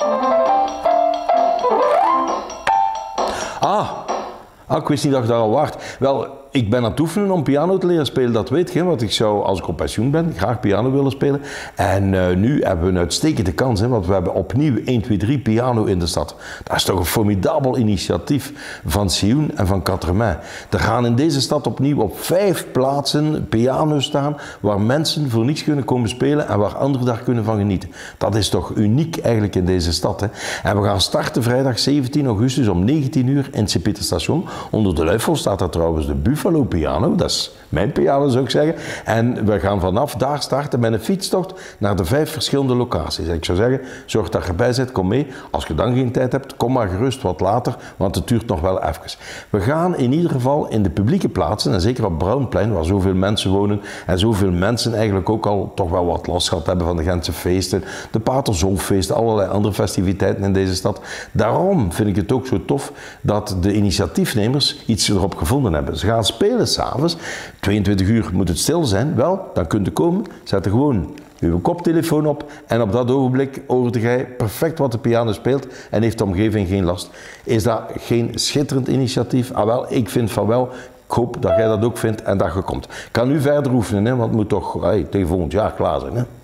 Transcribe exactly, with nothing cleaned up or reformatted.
Ah, ah, ik wist niet dat je daar al waart. Wel, ik ben aan het oefenen om piano te leren spelen, dat weet je. Want ik zou, als ik op pensioen ben, graag piano willen spelen. En uh, nu hebben we een uitstekende kans, hè, want we hebben opnieuw één, twee, drie piano in de stad. Dat is toch een formidabel initiatief van Sioen en van Quatremain. Er gaan in deze stad opnieuw op vijf plaatsen piano's staan, waar mensen voor niets kunnen komen spelen en waar anderen daar kunnen van genieten. Dat is toch uniek eigenlijk in deze stad. Hè. En we gaan starten vrijdag zeventien augustus om negentien uur in het Sint-Pieterstation. Onder de luifel staat daar trouwens de Buffalo piano, dat is mijn piano zou ik zeggen. En we gaan vanaf daar starten met een fietstocht naar de vijf verschillende locaties. Ik zou zeggen, zorg dat je erbij bent, kom mee. Als je dan geen tijd hebt, kom maar gerust wat later, want het duurt nog wel even. We gaan in ieder geval in de publieke plaatsen, en zeker op Brownplein, waar zoveel mensen wonen en zoveel mensen eigenlijk ook al toch wel wat last gehad hebben van de Gentse feesten, de Paterzolffeesten, allerlei andere festiviteiten in deze stad. Daarom vind ik het ook zo tof dat de initiatiefnemers iets erop gevonden hebben. Ze gaan spelen s'avonds, tweeëntwintig uur moet het stil zijn, wel, dan kunt u komen, zet er gewoon uw koptelefoon op en op dat ogenblik hoorde jij perfect wat de piano speelt en heeft de omgeving geen last. Is dat geen schitterend initiatief? Ah wel, ik vind van wel. Ik hoop dat jij dat ook vindt en dat je komt. Ik kan nu verder oefenen, hè, want het moet toch hey, tegen volgend jaar klaar zijn. Hè.